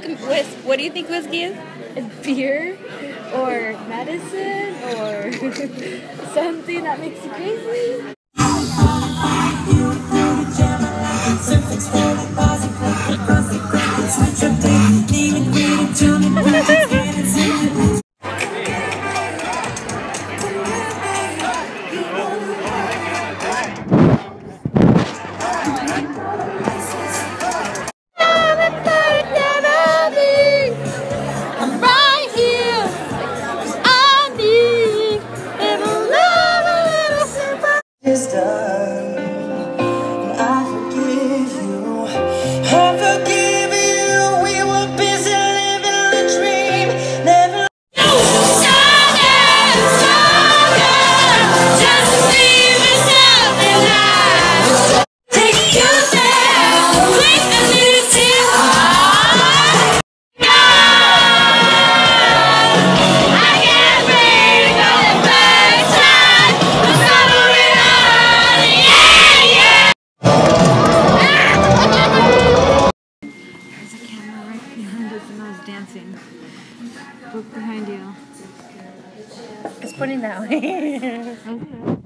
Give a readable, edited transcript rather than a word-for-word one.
What do you think whiskey is? Beer or medicine or something that makes you crazy. It's done. I forgive you. I forgive you. We were busy living the dream. Never. Just leave yourself alive. Take yourself. Take a little too hard. I can't breathe for the first time. I'm suffering on. There's a camera right behind us and I was dancing. Look behind you. It's pointing that way. Okay.